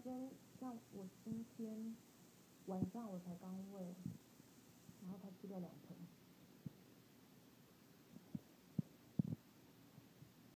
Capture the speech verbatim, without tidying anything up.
天像我今天晚上我才刚喂，